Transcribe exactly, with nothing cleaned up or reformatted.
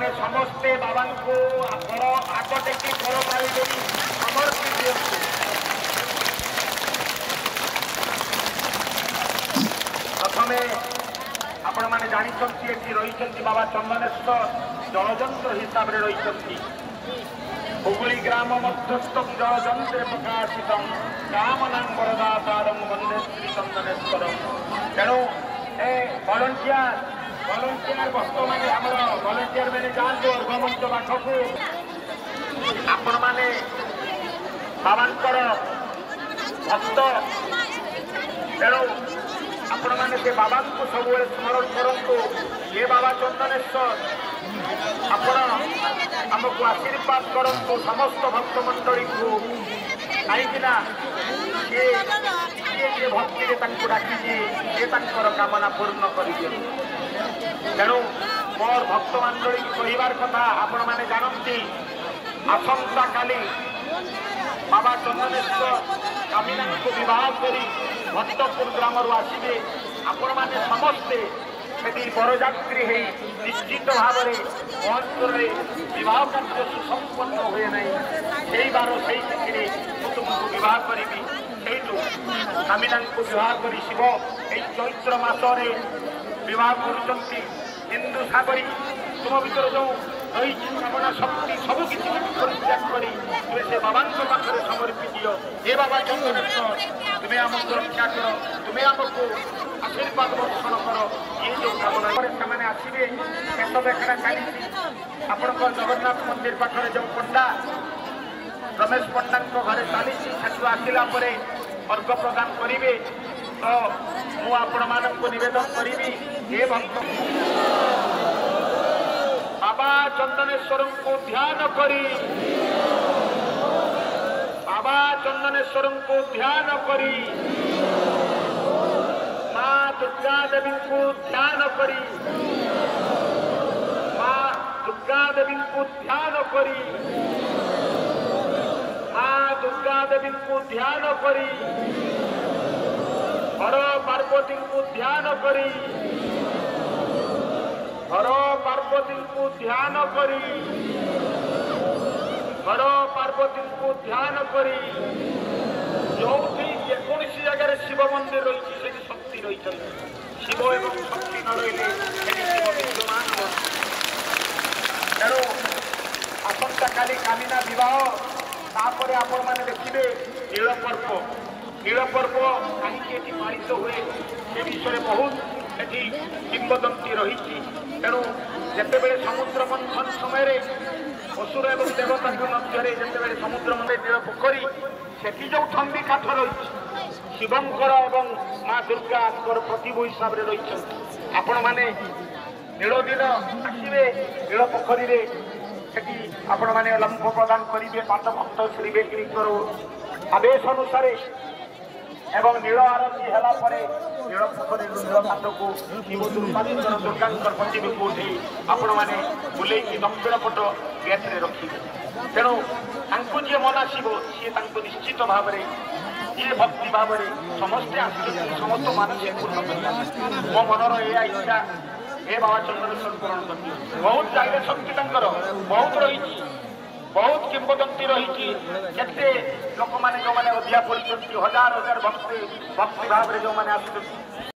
मैंने समस्ते बाबा को आग टेकी कर पारे समर्पी दिखते प्रथमे आपण मैंने जानते रही बाबा चंदनेश्वर जलजंत्र हिसाब से रही हुगुली ग्राम मध्यस्थ जलजंत्र प्रकाशित कामनां वरदातारं वंदे श्री चंदनेश्वर तेणु ए भलंटियर भलंटियर बर्तमान आम भलंटियर मैंने जानते अर्घमंच पाखक आपण मैंने बाबांकर भक्त तेणु आपण मैंने से बाबा को सब स्मरण करूँ ये बाबा चंदनेश्वर आपण आमको आशीर्वाद करूँ समस्त भक्त मंडली को कहीं भक्ति डाकी कामना पूर्ण कर तेणु मोर भक्त मंडली कहबार कथा आपण मैंने जानती आसंता काली बाबा चंदनेश्वर कामिना को विवाह करी भक्तपुर ग्राम आसवे आपण मैंने समस्ते से बरजात्री है निश्चित भाव में महोत्सव विवाह कार्य सुसंपन्न हुए नहीं बार से तुमको विवाह करी कामिना को विवाह कर शिव यही चैत्र मसरे विवाह कर हिंदू सागरी तुम भर जो रही कामना शक्ति सबकि परित्याग कर से बाबा पाखे समर्पी दियो हे बाबा चंदनेश्वर तुम्हें आमको रक्षा कर तुम्हें आमको आशीर्वाद वर्षण कर ये जो कामना से आसवे शेष देखा चली आपण जगन्नाथ मंदिर पाखे जो पंडा रमेश पंडा घरे चली से आसला अर्घ प्रदान करेंगे तो मुझे निवेदन करी हे भक्त बाबा चंदनेश्वर को ध्यान करी बाबा चंदनेश्वर को ध्यान करी माँ दुर्गा देवी को ध्यान करी माँ दुर्गा देवी को ध्यान करी माँ दुर्गा देवी को ध्यान करी हर पार्वती को ध्यान करी हर पार्वती को ध्यान करी हर पार्वती को ध्यान करी जो जेकोसी जगह शिव मंदिर रही शक्ति रही शिव एवं शक्ति न रही शिव विद्यमान तेणु आसंता काली कामिना विवाह तापर आपण मैंने देखिए नील पर्व नील पर्व कहीं पालित हुए से विषय बहुत एटी किंवदंती रही तेणु जिते बड़े समुद्र मंथन समय असुर एवं देवता मध्य जिते समुद्र मंदिर नील पोखरी से जो ठंडी काठ रही शिवंकर एवं माँ दुर्गा प्रतिभू हिसाब से रही आपण मैंने नील दिन आसवे नील पोखरी आपण मैंने लंब प्रदान करेंगे पाद भक्त श्री करो आदेश अनुसार एवं नील आरती है नील पोखरी नील कांड को दुर्गा प्रतिभू को उठे आपण मैंने बुले दक्षिण पट गेट्रे रखिए तेणु जी मनाशिव सी निश्चित भाव में ये भक्ति भाव में समस्ते आसुच्च समस्त मानसिक पूर्ण कर मो मनर यह इच्छा हे बाबा चंद्रेश्वर पूरण कर बहुत जगह शक्ति बहुत रही बहुत किंवदंती रही केते लोक मैंने जो मैंने अधिया पड़ी हजार हजार भक्ति भक्ति भाव में जो मैंने आस